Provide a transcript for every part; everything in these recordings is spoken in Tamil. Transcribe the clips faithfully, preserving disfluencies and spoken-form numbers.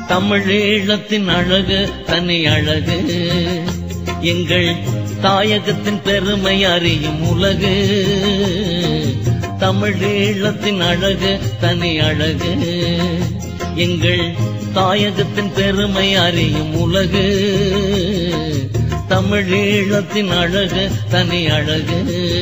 தமிழீழத்தின் அழகு தனி அழகு, எங்கள் தாயகத்தின் பெருமை அறியும் உலகு. தமிழீழத்தின் அழகு தனி அழகு, எங்கள் தாயகத்தின் பெருமை அறியும் உலகு. தமிழீழத்தின் அழகு தனி அழகு.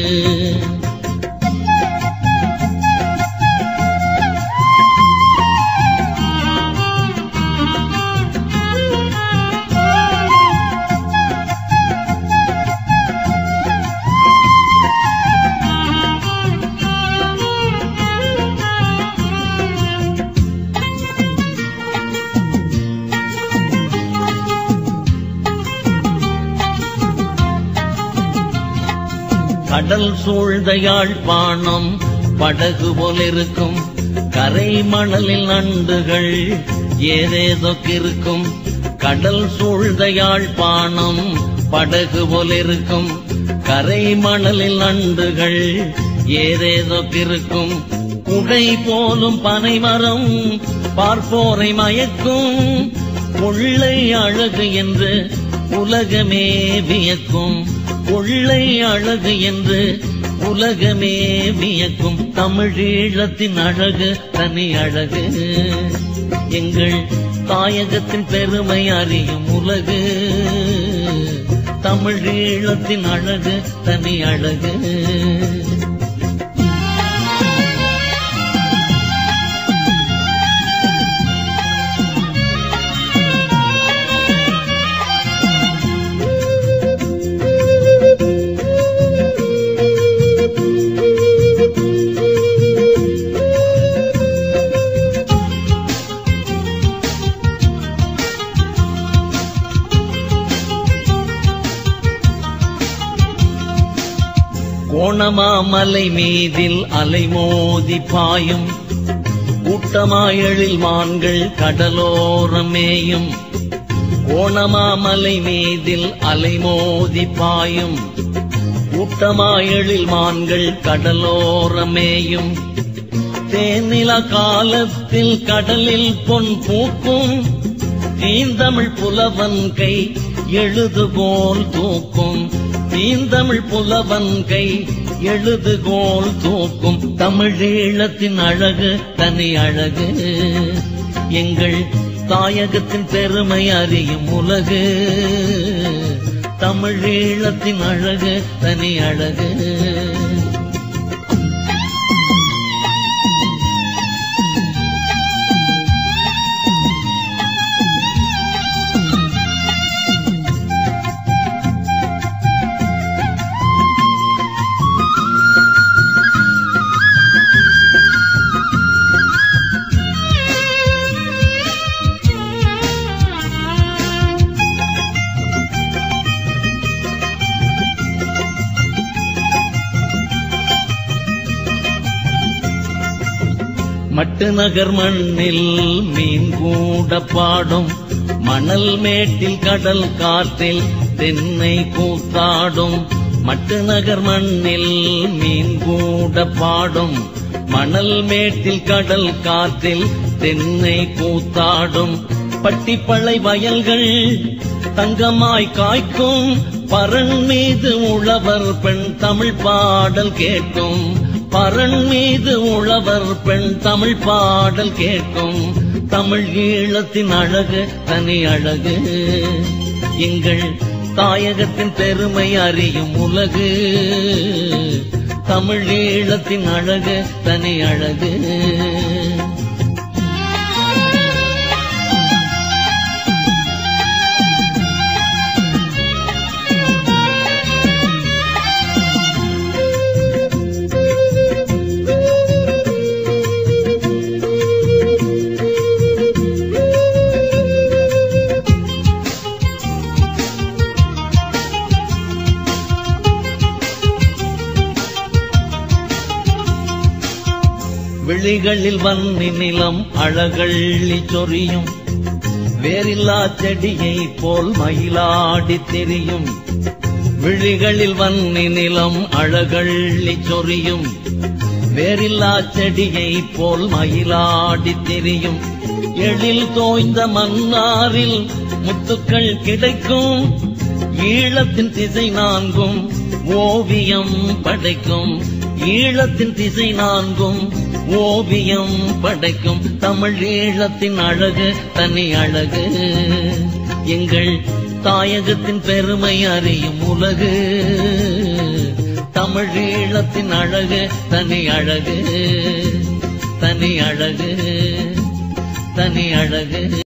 கடல் சூழ்ந்த யாழ்ப்பாணம் படகு போலிருக்கும், கரை மணலில் நண்டுகள் ஏதேதொக்கிருக்கும். கடல் சூழ்ந்த யாழ்ப்பாணம் படகு போலிருக்கும், கரை மணலில் நண்டுகள் ஏதேதொக்கிருக்கும். உடை போலும் பனைமரம் பார்ப்போரை மயக்கும், கொள்ளை அழகு என்று உலகமே வியக்கும். கொள்ளை அழகு என்று உலகமே வியக்கும். தமிழீழத்தின் அழகு தனி அழகு, எங்கள் தாயகத்தின் பெருமை அறியும் உலகு. தமிழீழத்தின் அழகு தனி அழகு. கோணமாமலை மீதில் அலைமோதி பாயும், கூட்டமாயெழில் மான்கள் கடலோரமேயும். கோணமாமலை மீதில் அலைமோதி பாயும், கூட்டமாயெழில் மான்கள் கடலோரமேயும். தேனிலா காலத்தில் கடலில் பொன் பூக்கும், தீந்தமிழ் புலவன் கை எழுதுகோல் தூக்கும். தீந்தமிழ் புலவன் கை எழுதுகோல் தூக்கும். தமிழீழத்தின் அழகு தனி அழகு, எங்கள் தாயகத்தின் பெருமை அறியும் உலகு. தமிழீழத்தின் அழகு தனி அழகு. மட்டு நகர் மண்ணில் மீன் கூட பாடும், மணல் மேட்டில் கடல் காற்றில் தென்னை கூத்தாடும். மட்டு நகர் மண்ணில் மீன் கூட பாடும், மணல் மேட்டில் கடல் காற்றில் தென்னை கூத்தாடும். பட்டிப்பளை வயல்கள் தங்கமாய் காய்க்கும், பரண் மீது உழவர் பெண் தமிழ் பாடல் கேட்கும். பரண் மீது உழவர் பெண் தமிழ் பாடல் கேட்கும். தமிழீழத்தின் அழகு தனி அழகு, எங்கள் தாயகத்தின் பெருமை அறியும் உலகு. தமிழீழத்தின் அழகு தனி அழகு. விழிகளில் வன்னி நிலம் அழகள்ளி சொரியும், வேறில்லா செடியை போல் மயிலாடி திரியும். விழிகளில் வன்னி நிலம் அழகள்ளி சொரியும், வேறில்லா செடியை போல் மயிலாடி திரியும். எழில் தோய்ந்த மன்னாரில் முத்துக்கள் கிடைக்கும். ஈழத்தின் திசை நான்கும் ஓவியம் படைக்கும். ஈழத்தின் திசை நான்கும் ஓவியம் படைக்கும். தமிழ் ஈழத்தின் அழகு தனி அழகு. எங்கள் தாயகத்தின் பெருமை அறியும் உலகு. தமிழ் ஈழத்தின் அழகு தனி அழகு. தனி அழகு. தனி அழகு.